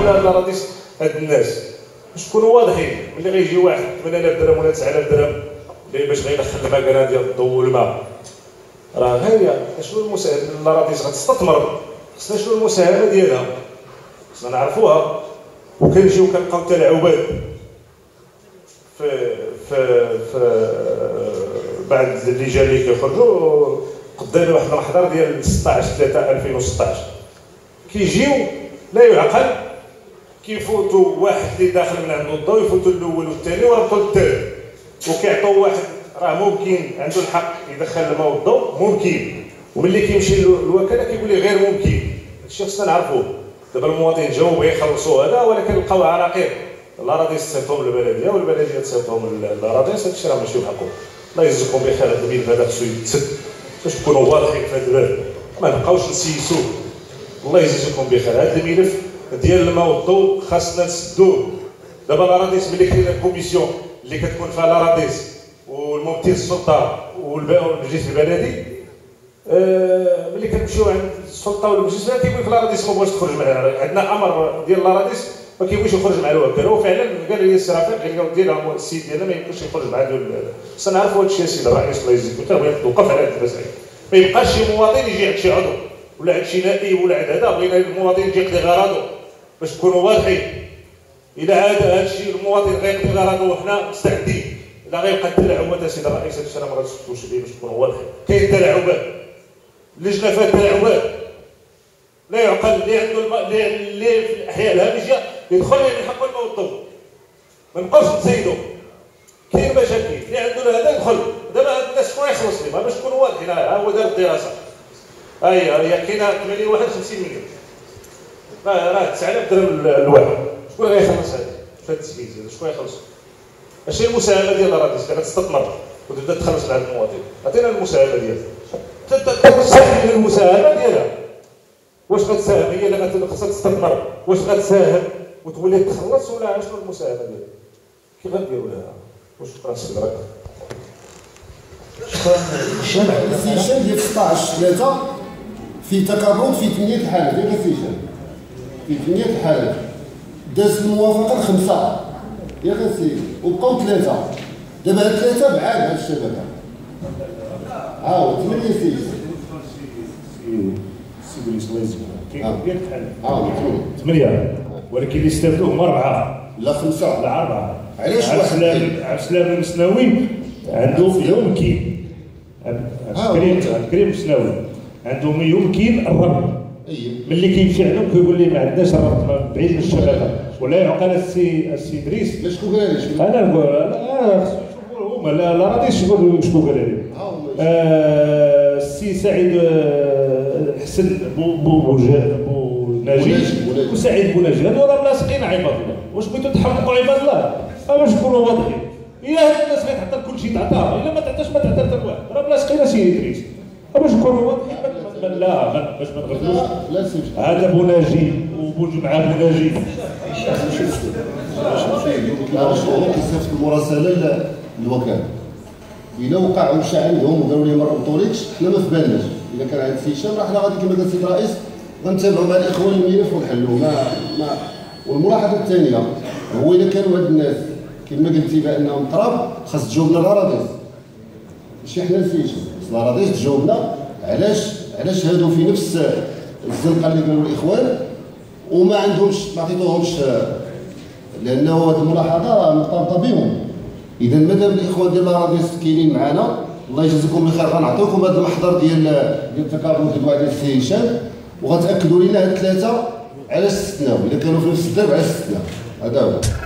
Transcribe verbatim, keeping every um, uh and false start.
الرئيس هاد الناس باش تكونوا واضحين. ملي غيجي واحد ثمانية آلاف درهم ولا تسعة آلاف درهم اللي باش غيدخل المكانه ديال الضوء والماء، راه ها هي شنو المساهمه الرئيس غتستثمر، خصنا شنو المساهمه ديالها خصنا نعرفوها. وكنجيو كنلقاو تلاعبات في في في بعض اللجان اللي كيخرجوا. قدامي واحد المحضر ديال ستطاش ثلاثة ألفين وستطاش كيجيو لا يعقل، كيفوتوا واحد اللي داخل من عنده الضوء يفوتوا الاول والثاني ويربطوا الثالث، وكيعطيو واحد راه ممكن عنده الحق يدخل الماء والضوء ممكن، وملي كيمشي للوكاله كيقول لي غير ممكن. هادشي خصنا نعرفوه. دابا المواطنين جاو بغا يخلصوا هذا ولكن لقاو عراقيل، الاراضي تصيفطهم للبلديه والبلديه تصيفطهم للاراضي. هادشي راه ماشي بحقهم. الله يجزيكم بخير. هذا الملف هذا خصو يتسد باش تكونوا واضحين في هذا الباب، ما نبقاوش نسيسوه. الله يجزيكم بخير. هذا الملف ديال الماء والضوء خاصنا نسدوه. دابا الاراضيس ملي كاينه الكوميسيون اللي كتكون فيها الاراضيس والممثل السلطه والمجلس البلدي، آه ملي كنمشيو عند السلطه والمجلس البلدي كيقول لك الاراضيس ما بغاش تخرج معنا. عندنا امر ديال الاراضيس ما كيبغيش يخرج مع الوكاله، وفعلا قال لي السي رفيق قال لي ديال السيد ديالنا ما يمكنش يخرج مع هذا. خصنا نعرفوا هذا الشيء السيد الرئيس الله يجزيك بخير، بغينا توقف على هذه المسائل. ما يبقاش شي مواطن يجي عند شي عضو ولا عند شي نائب ولا عند هذا، بغينا المواطن يجي يقضي غرضه باش تكونوا واضحين. اذا عاد هذا الشيء المواطن غيقضي غرضه وحنا مستعدين، الا غيبقى التلاعبات السيد الرئيس هذا الشيء ما غنسكتوش به باش تكونوا واضحين. كاين تلاعبات، اللجنه فيها تلاعبات لا يعقل. اللي عنده الم... اللي في الاحياء الهامشيه يدخل من حقه الماء والضوء، ما نبقاوش نزيدوا. كاين مشاكل اللي عنده هذا يدخل. دابا هاد الناس شكون يخلص لهم باش تكونوا واضحين؟ ها هو دار الدراسه، ها هي هي كاينه ثمانية واحد وخمسين مليون، راه تسعة آلاف درهم الواحد. شكون غيخلص هذا في هذا التسميت؟ شكون يخلص؟ اش هي المساهمه ديال الاراضي اللي غتستثمر وتبدا تخلص مع المواطن؟ عطينا المساهمه ديالها، تسهل المساهمه ديالها. واش غتساهم هي اللي خاصها تستثمر؟ واش غتساهم وتولي تخلص ولا شنو المساهمه ديالها؟ كيف غنديروا لها؟ واش شكرا سيدي راك شكرا. السيشن ديال ستطاش ثلاثة في تكرر في ثمانية الحالات ديال السيشن، في ثمانية الحالات دازت الموافقه لخمسه ياك السيدي وبقاو ثلاثه. دابا هاد ثلاثه بعاد هاد الشبكه عاود ثمانية سيشن. سيدي الرئيس الله يجزيك كاين ديال الحالات عاود ثمانيه، ولكن اللي استافدوه هما اربعه. لا خمسه لا اربعه. علاش واحد؟ عبد السلام المسناوي عنده يمكن كريم كريم المسناوي عنده يمكن الربط. ملي كيمشي عندهم كيقول لي ما عندناش الربط بعيد من الشبكه. ولا يعقل السي السي ادريس لا شكون قال لي؟ انا نقول لا خصو يشوفوا هما. لا لا راه شكون شكون قال لي؟ السي سعيد حسن بو بو بو ناجي وسعيد بوناجي، هادو راه ملاصقين عباد الله. واش بغيتو تحققوا عباد الله؟ باش تكونوا واضحين. هي هاد الناس غتعطى كل شيء تعطاها، الا ما تعطاش ما تعطى حتى واحد. راه ملاصقين اسيدي ادريس باش نكونوا واضحين. لا باش ما نغفلوش. هذا بوناجي وبوجمعه بوناجي هو كيصيفط المراسله للوكاله. الا وقع وشى عندهم وقالوا لي ما ربطوليكش حنا ما في بالناش. الا كان عند سيشان راه حنا غادي كما قال السيد الرئيس غنتابعوا مع الاخوان الملف ونحلوه. ما ما والملاحظه الثانيه هو الا كانوا هاد الناس كما قلتي بانهم طراب خاص تجاوبنا الاراضيس ماشي حنا السيشان. الاراضيس تجاوبنا علاش علاش هادو في نفس الزنقه اللي قالوا الاخوان وما عندهمش ما عطيتوهمش، لانه هذه الملاحظه مرتبطه بهم. اذا مادام الاخوان ديال الاراضيس كاينين معنا الله يجزيكم بخير غنعطيوكم هذا المحضر ديال ديال التكافؤ ديال ديال السي هشام وغتاكدوا لنا هاد الثلاثه علاش استثناو. اذا كانوا في نفس الدرب علاش استثناو. هذا هو.